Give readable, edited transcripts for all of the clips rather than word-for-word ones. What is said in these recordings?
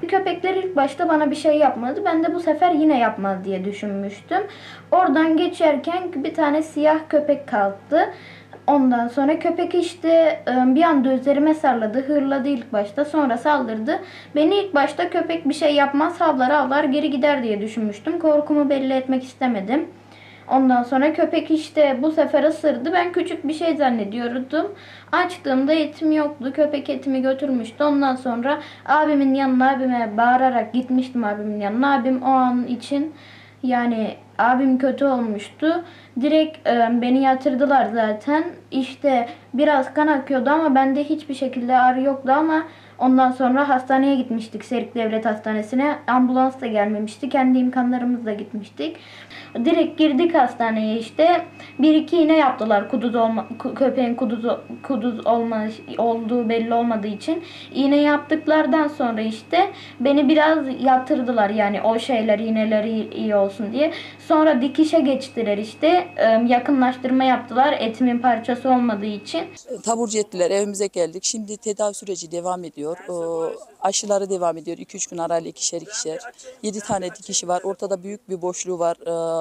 köpekler ilk başta bana bir şey yapmadı. Ben de bu sefer yine yapmaz diye düşünmüştüm. Oradan geçerken bir tane siyah köpek kalktı. Ondan sonra köpek işte bir anda üzerime sarladı, hırladı ilk başta, sonra saldırdı. Beni ilk başta köpek bir şey yapmaz, havlar havlar geri gider diye düşünmüştüm. Korkumu belli etmek istemedim. Ondan sonra köpek işte bu sefer ısırdı. Ben küçük bir şey zannediyordum. Açtığımda etim yoktu. Köpek etimi götürmüştü. Ondan sonra abimin yanına, abime bağırarak gitmiştim abimin yanına. Abim o an için yani abim kötü olmuştu. Direkt beni yatırdılar zaten. İşte biraz kan akıyordu ama bende hiçbir şekilde ağrı yoktu ama ondan sonra hastaneye gitmiştik. Serik Devlet Hastanesi'ne. Ambulans da gelmemişti. Kendi imkanlarımızla gitmiştik. Direkt girdik hastaneye işte. Bir iki iğne yaptılar köpeğin kuduz olduğu belli olmadığı için. İğne yaptıklardan sonra işte beni biraz yatırdılar yani o şeyler iğneleri iyi olsun diye. Sonra dikişe geçtiler işte. Yakınlaştırma yaptılar etimin parçası olmadığı için. Taburcu ettiler, evimize geldik. Şimdi tedavi süreci devam ediyor. Aşıları devam ediyor. 2-3 gün arayla ikişer ikişer. 7 tane dikişi var. Ortada büyük bir boşluğu var.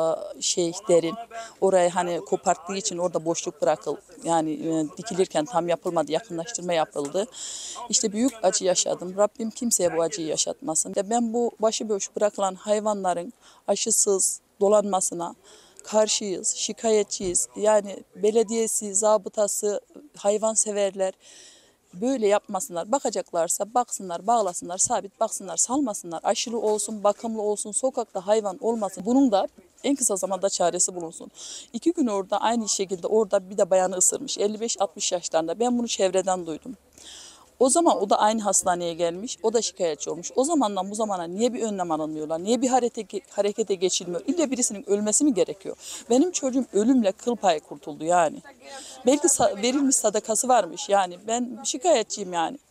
Derin. Orayı hani koparttığı için orada boşluk bırakıldı. Yani dikilirken tam yapılmadı. Yakınlaştırma yapıldı. İşte büyük acı yaşadım. Rabbim kimseye bu acıyı yaşatmasın. Ben bu başıboş bırakılan hayvanların aşısız dolanmasına karşıyız, şikayetçiyiz. Yani belediyesi, zabıtası, hayvanseverler böyle yapmasınlar. Bakacaklarsa baksınlar, bağlasınlar, sabit baksınlar, salmasınlar. Aşılı olsun, bakımlı olsun, sokakta hayvan olmasın. Bunun da en kısa zamanda çaresi bulunsun. 2 gün orada aynı şekilde orada bir de bayanı ısırmış. 55-60 yaşlarında. Ben bunu çevreden duydum. O zaman o da aynı hastaneye gelmiş, o da şikayetçi olmuş. O zamandan bu zamana niye bir önlem alınmıyorlar, niye bir harekete geçilmiyor? İlle birisinin ölmesi mi gerekiyor? Benim çocuğum ölümle kıl payı kurtuldu yani. Belki verilmiş sadakası varmış yani. Ben şikayetçiyim yani.